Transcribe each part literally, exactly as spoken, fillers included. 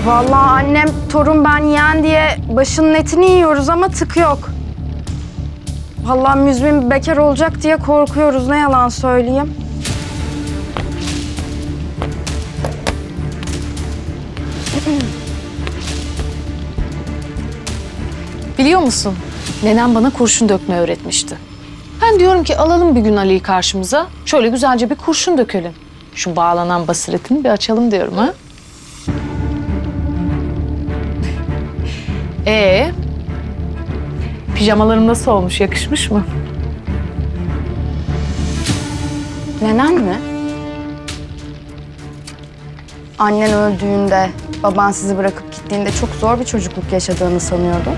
Vallahi annem, torun ben yeğen diye başının etini yiyoruz ama tık yok. Vallahi Müzmin bekar olacak diye korkuyoruz, ne yalan söyleyeyim. Biliyor musun? Nenem bana kurşun dökmeyi öğretmişti. Ben diyorum ki alalım bir gün Ali'yi karşımıza. Şöyle güzelce bir kurşun dökelim. Şu bağlanan basiretini bir açalım diyorum ha. Ee, pijamalarım nasıl olmuş? Yakışmış mı? Nenen mi? Annen öldüğünde, baban sizi bırakıp gittiğinde çok zor bir çocukluk yaşadığını sanıyordum.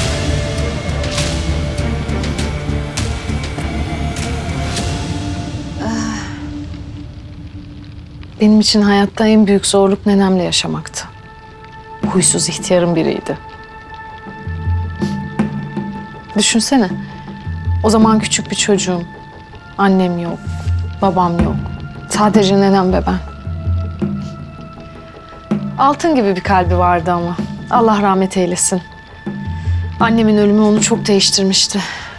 Benim için hayatta en büyük zorluk nenemle yaşamaktı. Huysuz ihtiyarın biriydi. Düşünsene, o zaman küçük bir çocuğum. Annem yok, babam yok. Sadece nenem ve ben. Altın gibi bir kalbi vardı ama. Allah rahmet eylesin. Annemin ölümü onu çok değiştirmişti.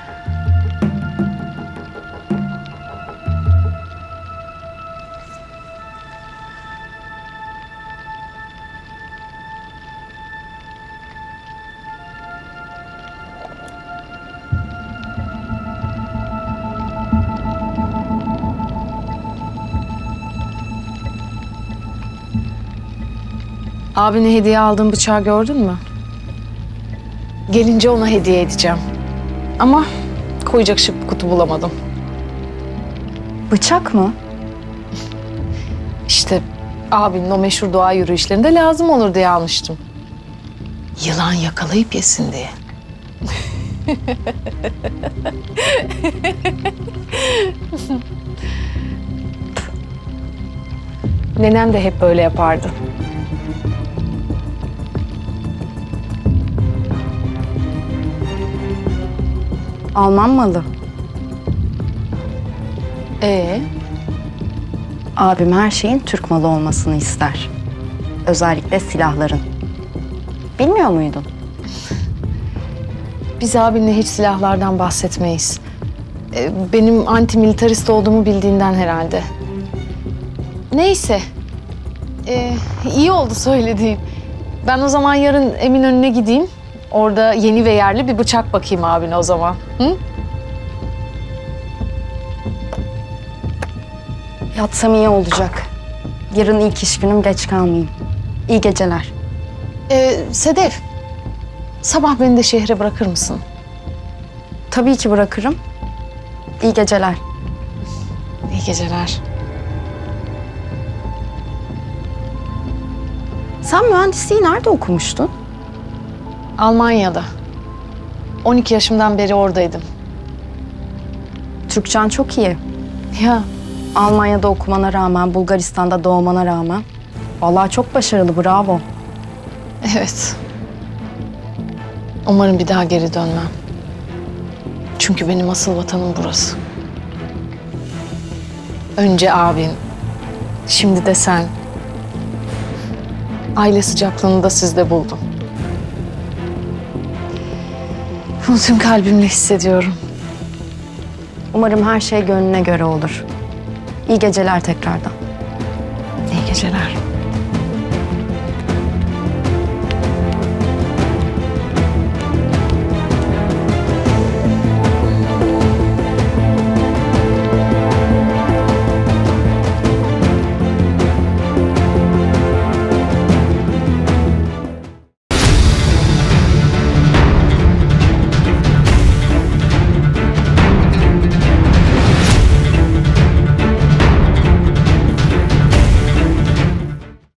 Abine hediye aldığım bıçağı gördün mü? Gelince ona hediye edeceğim. Ama koyacak şık bir kutu bulamadım. Bıçak mı? İşte abinin o meşhur doğa yürüyüşlerinde lazım olur diye almıştım. Yılan yakalayıp yesin diye. Nenem de hep böyle yapardı. Alman malı. Ee? Abim her şeyin Türk malı olmasını ister. Özellikle silahların. Bilmiyor muydun? Biz abinle hiç silahlardan bahsetmeyiz. Ee, benim antimilitarist olduğumu bildiğinden herhalde. Neyse. Ee, iyi oldu söylediğin. Ben o zaman yarın Eminönü'ne gideyim. Orada yeni ve yerli bir bıçak bakayım abine o zaman. Hı? Yatsam iyi olacak. Yarın ilk iş günüm, geç kalmayayım. İyi geceler. Ee, Sedef, sabah beni de şehre bırakır mısın? Tabii ki bırakırım. İyi geceler. İyi geceler. Sen mühendisliği nerede okumuştun? Almanya'da. on iki yaşımdan beri oradaydım. Türkçen çok iyi. Ya. Almanya'da okumana rağmen, Bulgaristan'da doğmana rağmen. Vallahi çok başarılı, bravo. Evet. Umarım bir daha geri dönmem. Çünkü benim asıl vatanım burası. Önce abin, şimdi de sen. Aile sıcaklığını da sizde buldum. Bunu tüm kalbimle hissediyorum. Umarım her şey gönlüne göre olur. İyi geceler tekrardan. İyi geceler.